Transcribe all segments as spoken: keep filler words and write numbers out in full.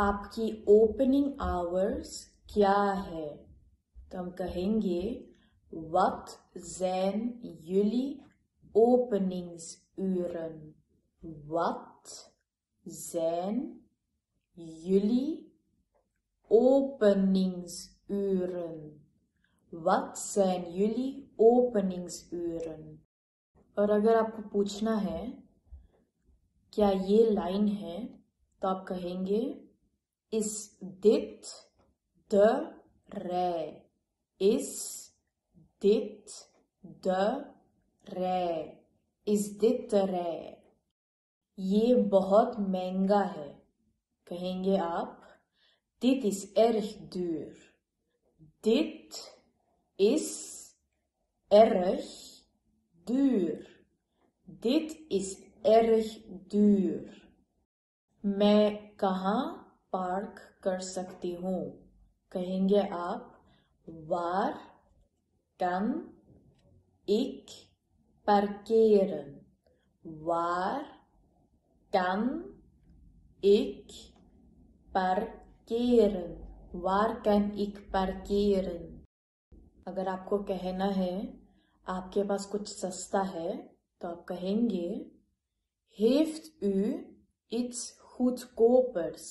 आपकी opening hours क्या है? तो हम कहेंगे Wat zijn jullie openingsuren? Wat zijn jullie openingsuren? Wat zijn jullie openingsuren? और अगर आपको पूछना है क्या ये लाइन है तो आप कहेंगे Is dit de rij? Is dit de rij? Is dit de rij? ये बहुत महंगा है कहेंगे आप Dit is erg duur. Dit is erg duur. Dit is erg duur. मैं कहाँ पार्क कर सकती हूँ? कहेंगे आप Waar kan ik parkeren? Waar kan ik parkeren? Waar kan ik parkeren? अगर आपको कहना है आपके पास कुछ सस्ता है तो आप कहेंगे Heeft u iets goedkopers?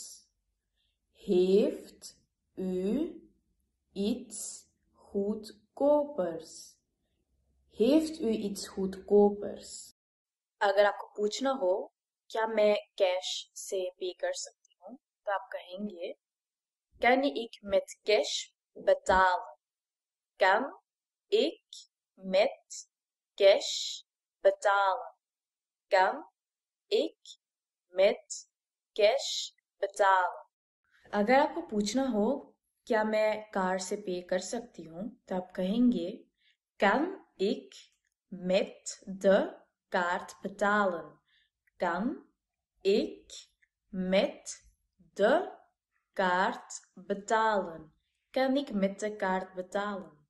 Heeft u iets goedkopers? Heeft u iets goedkopers? अगर आपको पूछना हो क्या मैं कैश से पे कर सकती हूँ तो आप कहेंगे Kan ik met cash betalen? Kan ik met cash betalen? Kan ik met cash betalen? अगर आपको पूछना हो क्या मैं कार से पे कर सकती हूँ तो आप कहेंगे Kan ik met de kaart betalen? Kan ik met de kaart betalen? Kan ik met de kaart betalen?